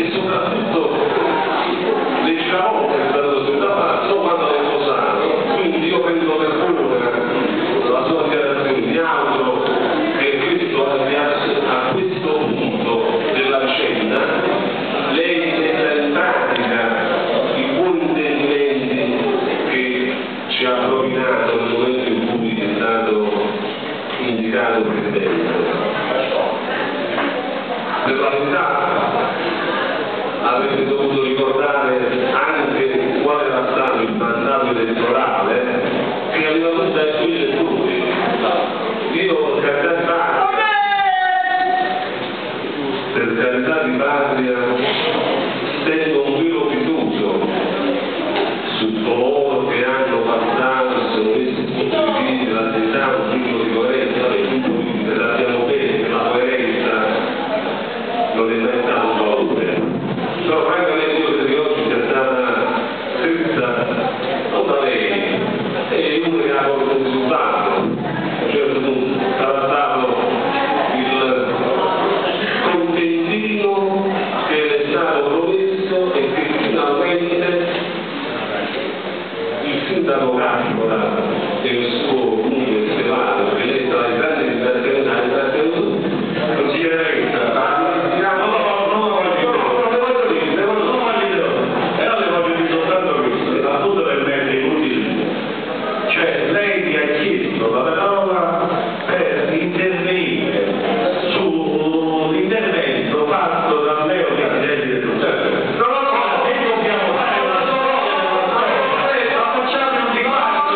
e soprattutto le giravolte che stanno sul palazzo quando è posato. Quindi io prendo per buona la sua dichiarazione, mi auguro che questo a questo punto della vicenda lei metta in pratica i buoni intendimenti che ci ha rovinato nel momento in cui è stato indicato presidente. Per la verità avete dovuto ricordare anche qual era stato il mandato elettorale che aveva tutti i suoi elettori. Io per carità di patria tengo un velo fiducio su coloro che hanno passato e sono messi tutti i figli dell'attività un minimo di coerenza, e quindi sappiamo bene che la coerenza non è mai stato un valore. Però francamente io credo che oggi sia stata scritta non da lei, è uno che ha avuto un risultato. A un certo punto sarà stato il contentino che le è stato promesso e che finalmente il sindaco Capitola e il suo comune stellato, che lei sarà il grande ringraziamento, consiglierenza. La parola per intervenire sull'intervento fatto dal Leo Presidente del Consiglio. Se dobbiamo fare una storia, facciamo un dibattito.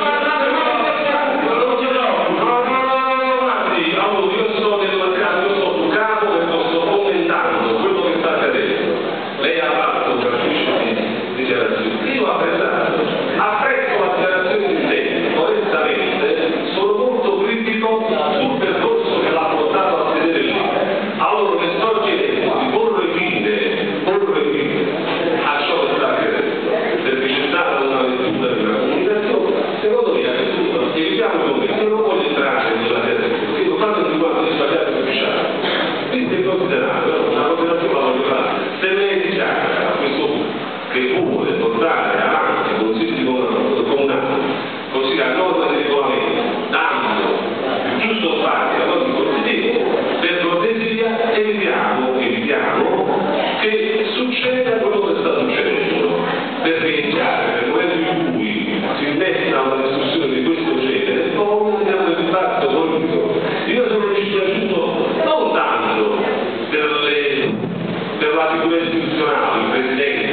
Allora, io sono sul campo e sto commentando quello che sta accadendo. Lei ha fatto un esercizio di dichiarazione. Io apprezzo la dichiarazione di te, onestamente. Sono molto critico sul percorso che l'ha portato a sedere lì. Allora le sto chiedendo di porre fine a ciò che sta accadendo, perché c'è stata una lettura di una comunicazione. Secondo me evitiamo i momenti, io non voglio entrare nella dialettica, io parlo di quanto è sbagliato ufficiale. Quindi è considerato, una considerazione la voglio fare. Se lei dichiara a questo punto che vuole portare avanti i consigli comunali, così a norma del regolamento, dando il giusto spazio a nostri consiglieri, per cortesia evitiamo che succeda quello che sta succedendo, perché è chiaro che nel momento in cui si innesta una discussione di questo genere poi andiamo nel dibattito politico. Io sono dispiaciuto non tanto per la figura istituzionale, il Presidente